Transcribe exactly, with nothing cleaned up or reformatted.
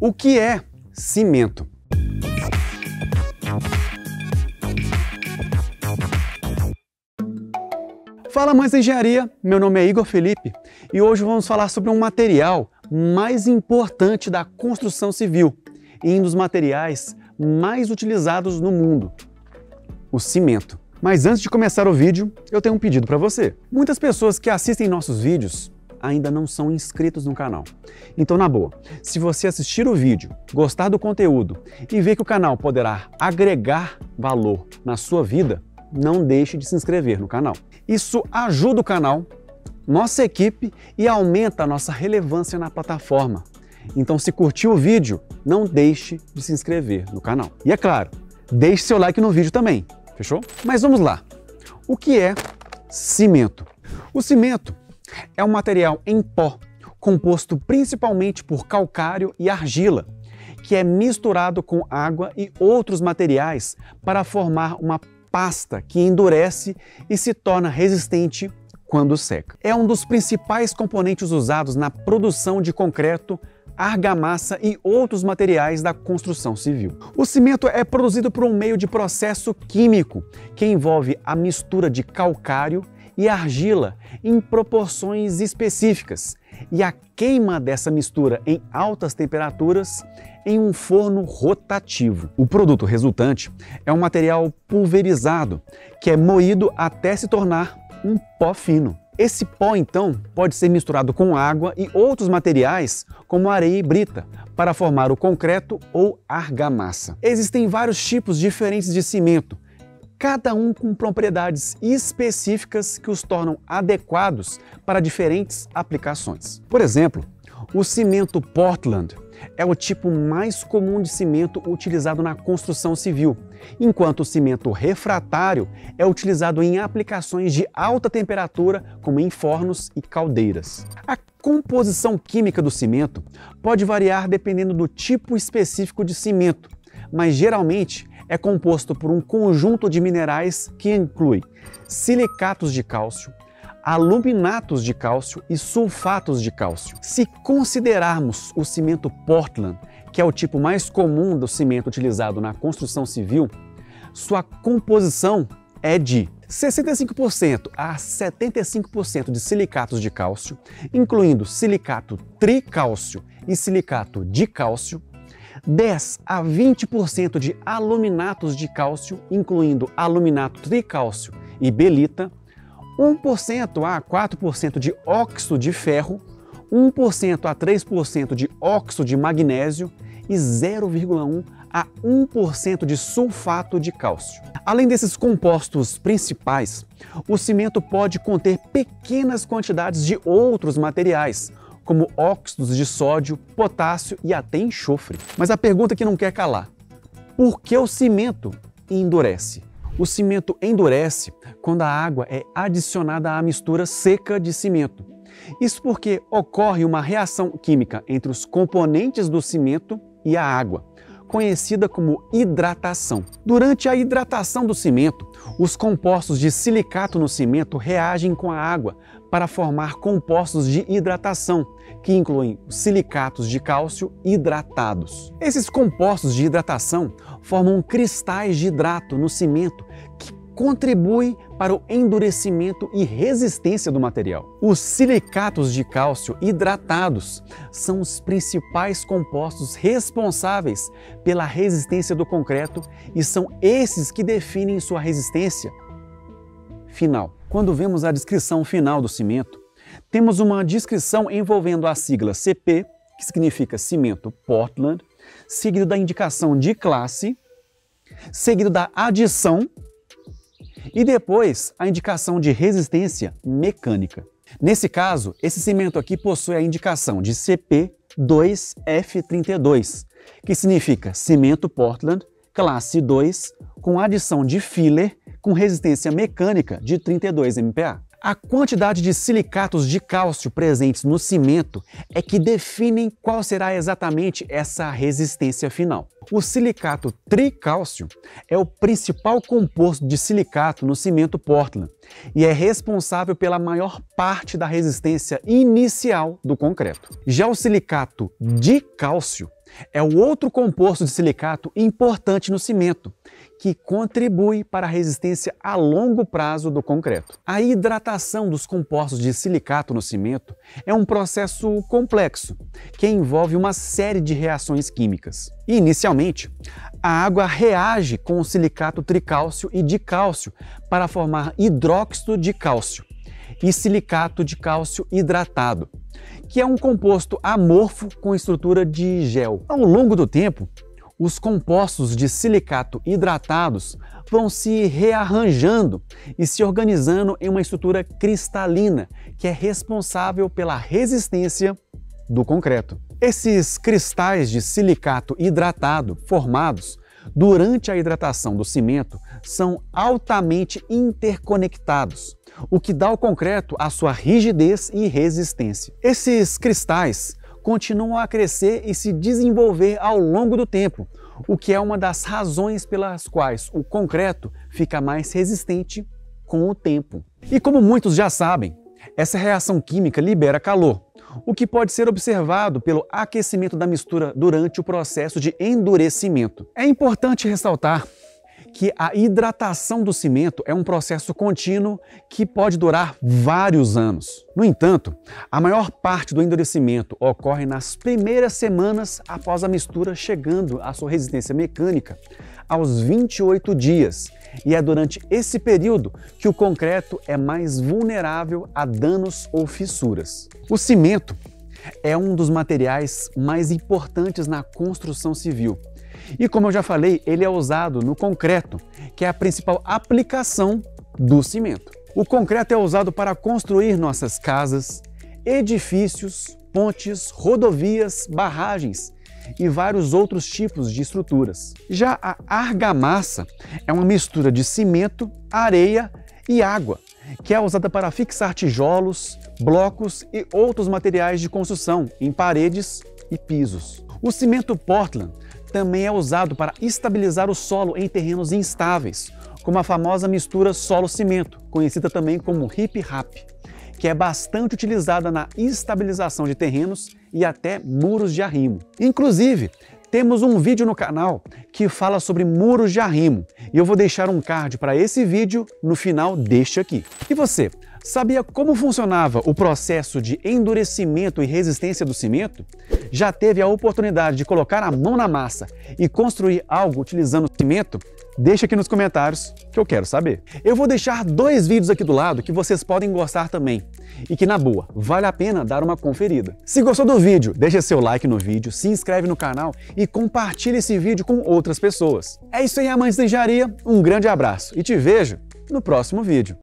O que é cimento? Fala, amantes da engenharia, meu nome é Igor Felipe e hoje vamos falar sobre um material mais importante da construção civil e um dos materiais mais utilizados no mundo, o cimento. Mas antes de começar o vídeo, eu tenho um pedido para você. Muitas pessoas que assistem nossos vídeos ainda não são inscritos no canal. Então, na boa, se você assistir o vídeo, gostar do conteúdo e ver que o canal poderá agregar valor na sua vida, não deixe de se inscrever no canal. Isso ajuda o canal, nossa equipe e aumenta a nossa relevância na plataforma. Então, se curtiu o vídeo, não deixe de se inscrever no canal. E é claro, deixe seu like no vídeo também, fechou? Mas vamos lá. O que é cimento? O cimento é um material em pó, composto principalmente por calcário e argila, que é misturado com água e outros materiais para formar uma pasta que endurece e se torna resistente quando seca. É um dos principais componentes usados na produção de concreto, argamassa e outros materiais da construção civil. O cimento é produzido por um meio de processo químico que envolve a mistura de calcário e argila em proporções específicas e a queima dessa mistura em altas temperaturas em um forno rotativo. O produto resultante é um material pulverizado que é moído até se tornar um pó fino. Esse pó, então, pode ser misturado com água e outros materiais como areia e brita para formar o concreto ou argamassa. Existem vários tipos diferentes de cimento, cada um com propriedades específicas que os tornam adequados para diferentes aplicações. Por exemplo, o cimento Portland é o tipo mais comum de cimento utilizado na construção civil, enquanto o cimento refratário é utilizado em aplicações de alta temperatura, como em fornos e caldeiras. A composição química do cimento pode variar dependendo do tipo específico de cimento, mas geralmente é composto por um conjunto de minerais que inclui silicatos de cálcio, aluminatos de cálcio e sulfatos de cálcio. Se considerarmos o cimento Portland, que é o tipo mais comum do cimento utilizado na construção civil, sua composição é de sessenta e cinco por cento a setenta e cinco por cento de silicatos de cálcio, incluindo silicato tricálcio e silicato dicálcio, dez a vinte por cento de aluminatos de cálcio, incluindo aluminato tricálcio e belita, um por cento a quatro por cento de óxido de ferro, um por cento a três por cento de óxido de magnésio e zero vírgula um a um por cento de sulfato de cálcio. Além desses compostos principais, o cimento pode conter pequenas quantidades de outros materiais, como óxidos de sódio, potássio e até enxofre. Mas a pergunta que não quer calar: por que o cimento endurece? O cimento endurece quando a água é adicionada à mistura seca de cimento. Isso porque ocorre uma reação química entre os componentes do cimento e a água, conhecida como hidratação. Durante a hidratação do cimento, os compostos de silicato no cimento reagem com a água para formar compostos de hidratação, que incluem silicatos de cálcio hidratados. Esses compostos de hidratação formam cristais de hidrato no cimento que contribuem para o endurecimento e resistência do material. Os silicatos de cálcio hidratados são os principais compostos responsáveis pela resistência do concreto e são esses que definem sua resistência final. Quando vemos a descrição final do cimento, temos uma descrição envolvendo a sigla C P, que significa cimento Portland, seguido da indicação de classe, seguido da adição e depois a indicação de resistência mecânica. Nesse caso, esse cimento aqui possui a indicação de C P dois F trinta e dois, que significa cimento Portland classe dois com adição de filler com resistência mecânica de trinta e dois M P A. A quantidade de silicatos de cálcio presentes no cimento é que definem qual será exatamente essa resistência final. O silicato tricálcio é o principal composto de silicato no cimento Portland e é responsável pela maior parte da resistência inicial do concreto. Já o silicato dicálcio é o outro composto de silicato importante no cimento, que contribui para a resistência a longo prazo do concreto. A hidratação dos compostos de silicato no cimento é um processo complexo, que envolve uma série de reações químicas. E, inicialmente, a água reage com o silicato tricálcio e dicálcio para formar hidróxido de cálcio e silicato de cálcio hidratado, que é um composto amorfo com estrutura de gel. Ao longo do tempo, os compostos de silicato hidratados vão se rearranjando e se organizando em uma estrutura cristalina, que é responsável pela resistência do concreto. Esses cristais de silicato hidratado formados durante a hidratação do cimento são altamente interconectados, o que dá ao concreto a sua rigidez e resistência. Esses cristais continuam a crescer e se desenvolver ao longo do tempo, o que é uma das razões pelas quais o concreto fica mais resistente com o tempo. E como muitos já sabem, essa reação química libera calor, o que pode ser observado pelo aquecimento da mistura durante o processo de endurecimento. É importante ressaltar que a hidratação do cimento é um processo contínuo que pode durar vários anos. No entanto, a maior parte do endurecimento ocorre nas primeiras semanas após a mistura, chegando à sua resistência mecânica aos vinte e oito dias, e é durante esse período que o concreto é mais vulnerável a danos ou fissuras. O cimento é um dos materiais mais importantes na construção civil. E como eu já falei, ele é usado no concreto, que é a principal aplicação do cimento. O concreto é usado para construir nossas casas, edifícios, pontes, rodovias, barragens e vários outros tipos de estruturas. Já a argamassa é uma mistura de cimento, areia e água, que é usada para fixar tijolos, blocos e outros materiais de construção em paredes e pisos. O cimento Portland também é usado para estabilizar o solo em terrenos instáveis, como a famosa mistura solo-cimento, conhecida também como hip-rap, que é bastante utilizada na estabilização de terrenos e até muros de arrimo. Inclusive, temos um vídeo no canal que fala sobre muros de arrimo, e eu vou deixar um card para esse vídeo no final deste aqui. E você, sabia como funcionava o processo de endurecimento e resistência do cimento? Já teve a oportunidade de colocar a mão na massa e construir algo utilizando cimento? Deixa aqui nos comentários que eu quero saber. Eu vou deixar dois vídeos aqui do lado que vocês podem gostar também e que, na boa, vale a pena dar uma conferida. Se gostou do vídeo, deixa seu like no vídeo, se inscreve no canal e compartilha esse vídeo com outras pessoas. É isso aí, amantes da engenharia, um grande abraço e te vejo no próximo vídeo.